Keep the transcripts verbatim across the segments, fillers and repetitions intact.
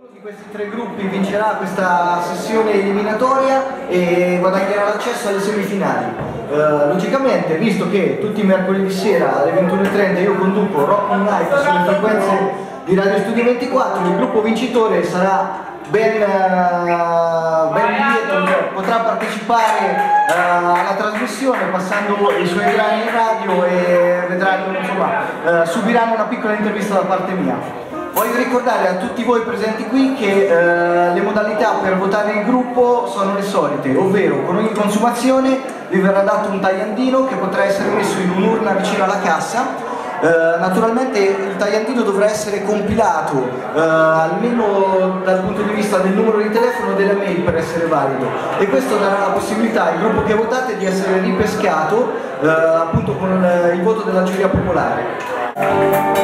Di questi tre gruppi vincerà questa sessione eliminatoria e guadagnerà l'accesso alle semifinali. Uh, logicamente, visto che tutti i mercoledì sera alle ventuno e trenta io conduco Rock on Live sulle frequenze di Radio Studio ventiquattro, il gruppo vincitore sarà ben, uh, ben lieto, cioè, potrà partecipare uh, alla trasmissione passando i suoi brani in radio e vedranno, insomma, uh, subiranno una piccola intervista da parte mia. Voglio ricordare a tutti voi presenti qui che eh, le modalità per votare il gruppo sono le solite, ovvero con ogni consumazione vi verrà dato un tagliandino che potrà essere messo in un'urna vicino alla cassa. Eh, naturalmente il tagliandino dovrà essere compilato eh, almeno dal punto di vista del numero di telefono e della mail per essere valido, e questo darà la possibilità al gruppo che votate di essere ripescato eh, appunto con il, il voto della giuria popolare.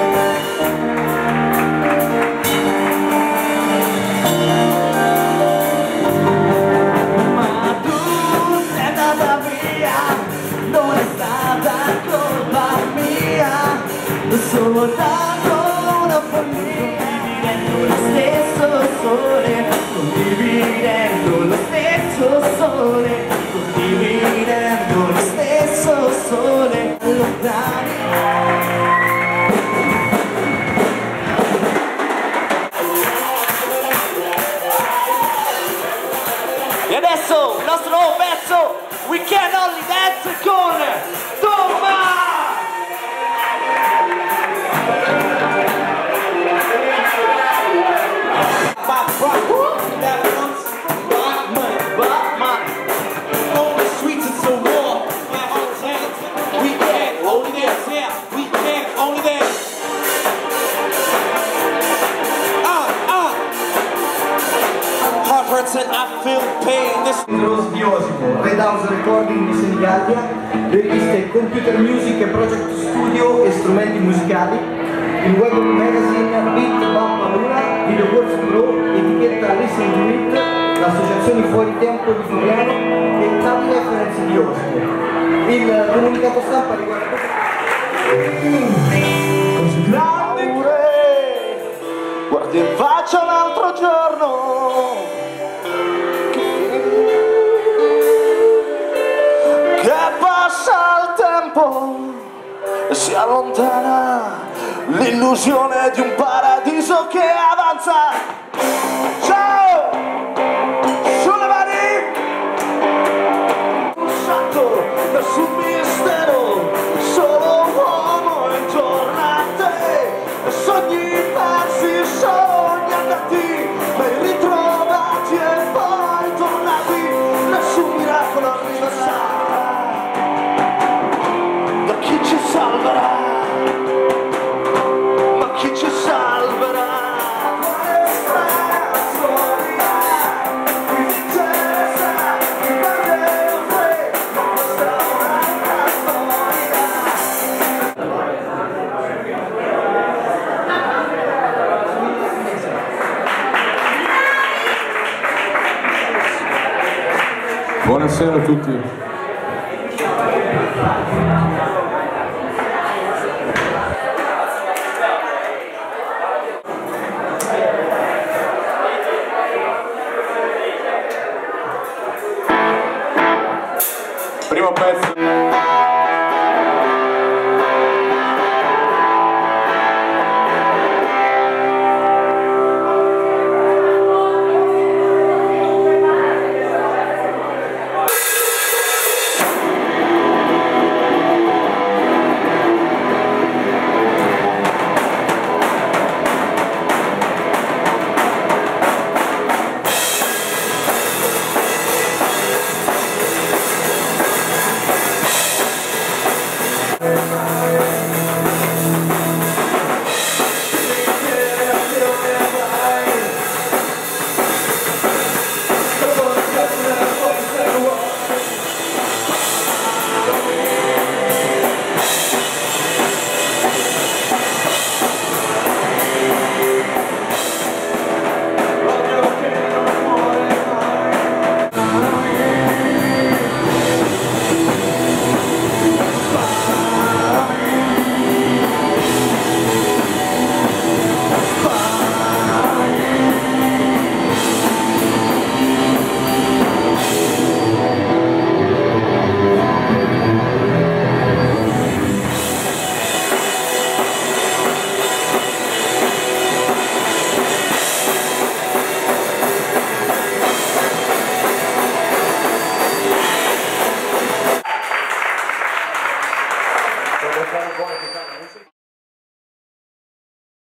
Soltanto una follia, condividendo lo stesso sole, condividendo lo stesso sole, condividendo lo stesso sole, lontani. E adesso il nostro nuovo pezzo, We Can Only Dance, con Tomma! Rose di Osimo, Red House Recording di Senigallia, le riviste Computer Music e Project Studio e strumenti musicali, il web magazine Beat Bappa Luna, Video Works Pro, etichetta Listen to It, l'associazione Fuori Tempo di Floriano e Time Reference di Osimo. Il comunicato stampa riguarda così grande, guardi in faccia un altro giorno che passa il tempo e si allontana l'illusione di un paradiso che avanza. Ciao! Sulle mani! Un salto verso un mistero, solo uomo intorno a te, sogni persi, sogni andati, mai ritrovati e poi tornati, nessun miracolo arriva, da chi ci salverà? Ma chi ci salverà? Quale storia mi interessa, mi perde un re, ma questa è un'altra storia. Buonasera a tutti. Primo pezzo. vuole toccare la musica.